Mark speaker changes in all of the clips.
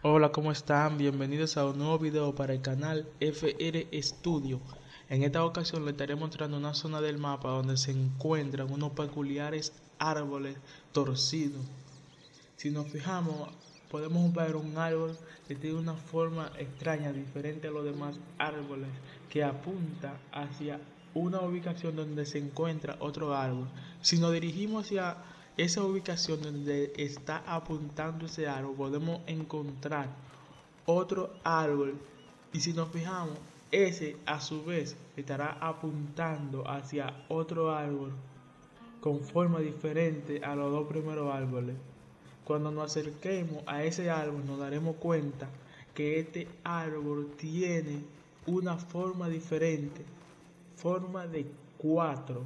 Speaker 1: Hola, ¿cómo están? Bienvenidos a un nuevo video para el canal FR Studio. En esta ocasión les estaré mostrando una zona del mapa donde se encuentran unos peculiares árboles torcidos. Si nos fijamos, podemos ver un árbol que tiene una forma extraña, diferente a los demás árboles, que apunta hacia una ubicación donde se encuentra otro árbol. Si nos dirigimos hacia esa ubicación donde está apuntando ese árbol, podemos encontrar otro árbol, y si nos fijamos, ese a su vez estará apuntando hacia otro árbol con forma diferente a los dos primeros árboles. Cuando nos acerquemos a ese árbol nos daremos cuenta que este árbol tiene una forma diferente, forma de 4.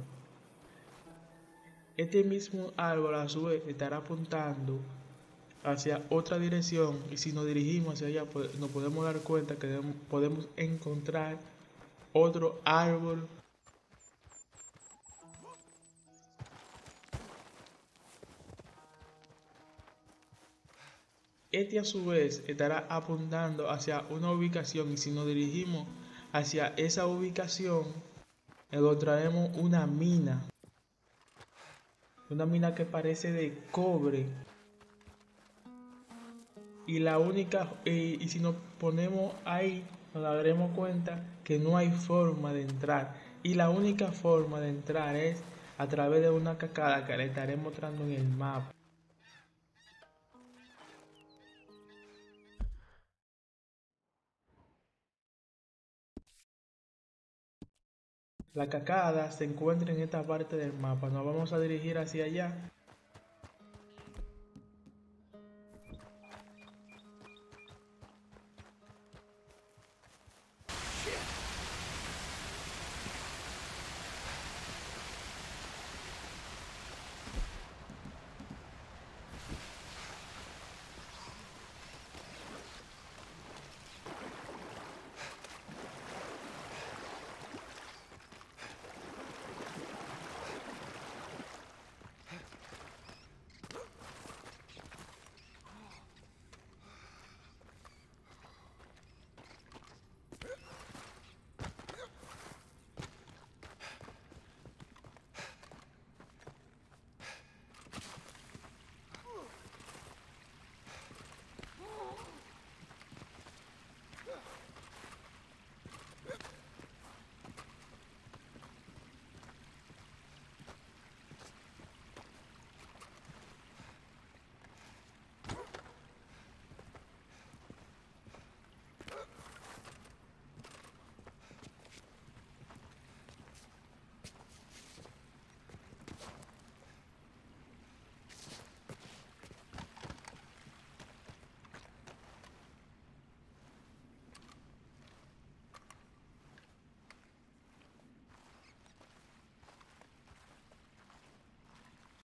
Speaker 1: Este mismo árbol a su vez estará apuntando hacia otra dirección, y si nos dirigimos hacia allá pues, nos podemos dar cuenta que podemos encontrar otro árbol. Este a su vez estará apuntando hacia una ubicación, y si nos dirigimos hacia esa ubicación encontraremos una mina que parece de cobre, y la única y si nos ponemos ahí nos daremos cuenta que no hay forma de entrar, y la única forma de entrar es a través de una cascada que le estaré mostrando en el mapa. La cascada se encuentra en esta parte del mapa. Nos vamos a dirigir hacia allá